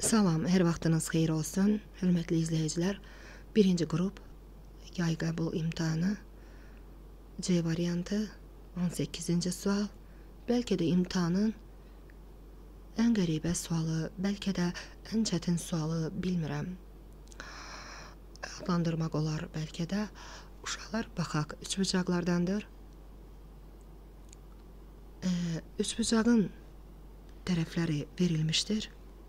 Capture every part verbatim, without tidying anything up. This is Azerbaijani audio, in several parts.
Salam, hər vaxtınız xeyir olsun, hörmətli izləyicilər. Birinci qrup yay qəbul imtahanı C variantı on səkkizinci sual. Bəlkə də imtahanın ən qəribə sualı, bəlkə də ən çətin sualı, bilmirəm. Adlandırmaq olar, bəlkə də. Uşaqlar, baxaq, üçbucaqlardandır. Ee, üçbucağın tərəfləri verilmişdir.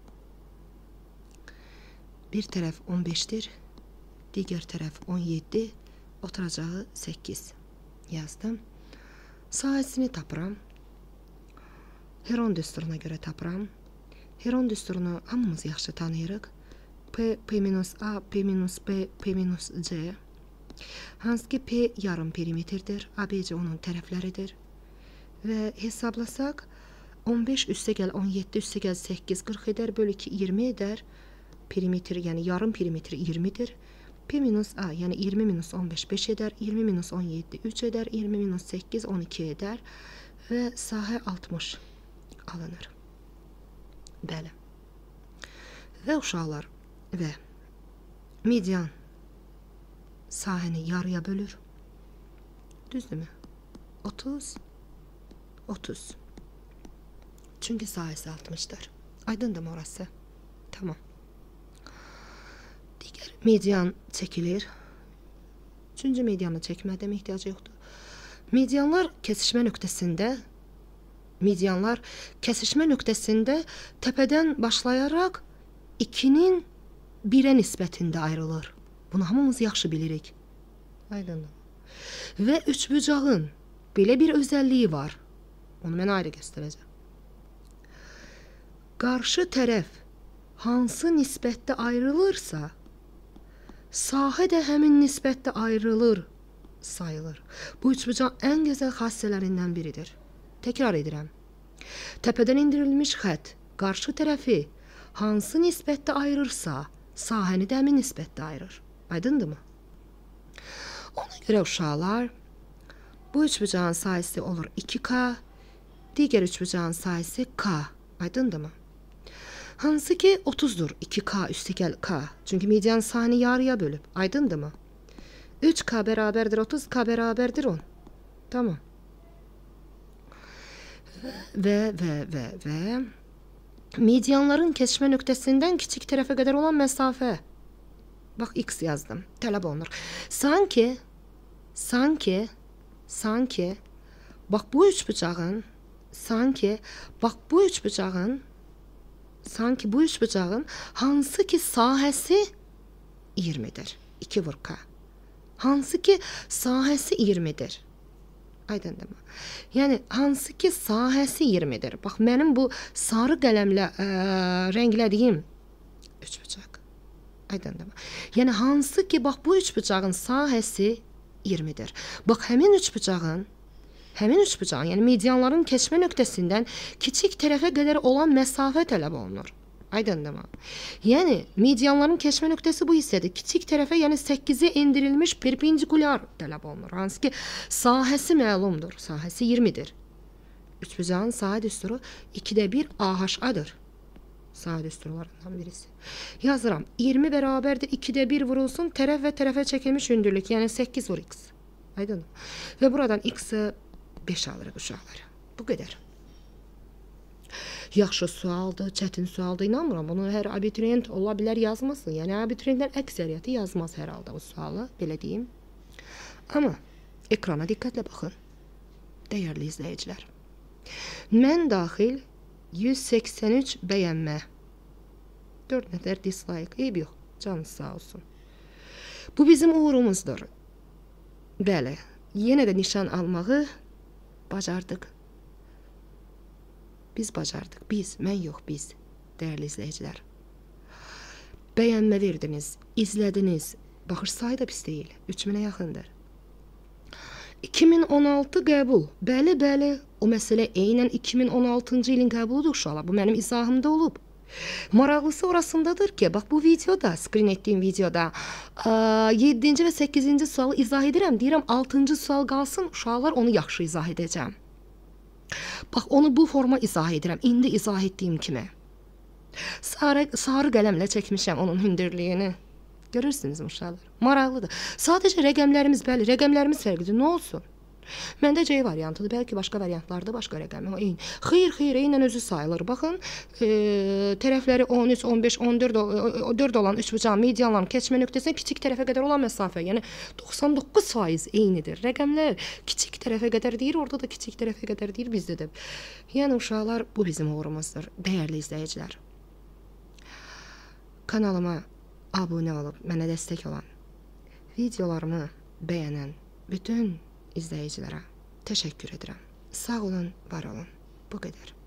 Bir tərəf on beşdir, digər tərəf on yeddi, oturacağı səkkiz yazdım. Sahəsini tapıram. Heron düsturuna görə tapıram. Heron düsturunu hamımız yaxşı tanıyırıq. P, P minus A, P minus B, P minus C. Hansı ki P yarım perimetrdir, A B C onun tərəfləridir. Və hesablasaq, on beş üstə gəl on yeddi üstə gəl səkkiz, qırx edər, bölü iki, iyirmi edər. Perimetr, yəni yarım perimetr iyirmidir. P minus A, yəni iyirmi minus on beş, beş edər. iyirmi minus on yeddi, üç edər. iyirmi minus səkkiz, on iki edər. Və sahə altmış alınır. Bəli. Və uşaqlar, və median sahəni yarıya bölür. Düzdürmü? otuz, otuz. Çünki sahəsi altmışdır. Aydındır mı orası? Tamam. Digər median çəkilir. Üçüncü medianı çəkmədən ehtiyacı yoxdur. Medianlar kəsişmə nöqtəsində medianlar kəsişmə nöqtəsində təpədən başlayaraq ikinin birə nisbətində ayrılır. Bunu hamımız yaxşı bilirik. Aydındır. Və üçbucağın belə bir özəlliyi var. Onu mən ayrı göstərəcəm. Qarşı tərəf hansı nisbətdə ayrılırsa, sahə də həmin nisbətdə ayrılır, sayılır. Bu üçbucağın ən gözəl xassələrindən biridir. Təkrar edirəm. Təpədən indirilmiş xətt qarşı tərəfi hansı nisbətdə ayırırsa, sahəni də həmin nisbətdə ayırır. Aydındır mı? Ona görə uşaqlar, bu üçbucağın sahəsi olur iki K, digər üçbucağın sahəsi K. Aydındır mı? Hansı ki otuzdur. iki K üstə gəl K. Çünki median sahəni yarıya bölüb. Aydındır mı? üç K bərabərdir otuz, K bərabərdir on. Tamam. Və, və, və, və medianların kəsişmə nöqtəsindən kiçik tərəfə qədər olan məsafə. Bax, X yazdım. Tələb olunur. Sanki, sanki, sanki, bax bu üçbucağın, sanki, bax bu üçbucağın, sanki bu üçbucağın hansı ki sahəsi iyirmidir. iki vur K. Hansı ki sahəsi iyirmidir. Aydındır mı? Yəni, hansı ki sahəsi iyirmidir. Bax, mənim bu sarı qələmlə ə, rənglədiyim üçbucaq. Aydındır mı? Yəni, hansı ki, bax, bu üçbucağın sahəsi iyirmidir. Bax, həmin üçbucağın Həmin üçbucağın, yəni medianların keçmə nöqtəsindən kiçik tərəfə qədər olan məsafə tələb olunur. Aydındır mı? Yəni, medianların keçmə nöqtəsi bu hissədir. Kiçik tərəfə, yəni səkkizə endirilmiş perpendikulyar tələb olunur. Hansı ki, sahəsi məlumdur. Sahəsi iyirmidir. Üçbucağın sahə düsturu ikidə bir A H A-dır. Sahə düsturlarından birisi. Yazıram. iyirmi bərabərdir. ikidə bir vurulsun. Tərəf və tərəfə çəkilmiş hündürlük. Yəni səkkiz vur X. Aydındır mı? Və buradan X-ı beş alırıq uşaqlar. Bu qədər. Yaxşı sualdır, çətin sualdır, inanmıram. Bunu hər abituriyent ola bilər yazmasın. Yəni, abituriyentlər əksəriyyəti yazmaz hər halda bu sualı, belə deyim. Amma ekrana diqqətlə baxın, dəyərli izləyicilər. Mən daxil yüz səksən üç bəyənmə, dörd nəfər dislike, eyb yox, canınız sağ olsun. Bu bizim uğurumuzdur. Bəli, yenə də nişan almağı bacardıq. Biz bacardıq. Biz, mən yox, biz. Dəyərli izləyicilər. Bəyənmə verdiniz, izlədiniz. Baxış sayı da pis deyil. üç minə yaxındır. iki min on altı qəbul. Bəli, bəli. O məsələ eynən iki min on altıncı ilin qəbuludur uşaqlar. Bu mənim izahımda olub. Maraqlısı orasındadır ki, bax bu videoda, screen etdiyim videoda yeddinci və səkkizinci sualı izah edirəm. Deyirəm, altıncı sual qalsın, uşaqlar onu yaxşı izah edəcəm. Bax, onu bu forma izah edirəm. İndi izah etdiyim kimi. Sarı, sarı qələmlə çəkmişəm onun hündürlüyünü. Görürsünüz uşaqlar. Maraqlıdır. Sadəcə rəqəmlərimiz, bəli, rəqəmlərimiz fərqlidir. Nə olsun? Məndə C variantıdır. Bəlkə başqa variantlarda başqa rəqəm. Eyni. Xeyr, xeyr, eynən özü sayılır. Baxın, e, tərəfləri on üç, on beş, on dörd, dörd olan üçbucağın medianların keçmə nöqtəsinə kiçik tərəfə qədər olan məsafə, yəni doxsan doqquz faiz eynidir. Rəqəmlər kiçik tərəfə qədər deyir, orada da kiçik tərəfə qədər deyir, bizdə də. Yəni uşaqlar, bu bizim uğurumuzdur. Dəyərli izləyicilər. Kanalıma abunə olub mənə dəstək olan, videolarımı bəyənən bütün izləyicilərə təşəkkür edirəm. Sağ olun, var olun. Bu qədər.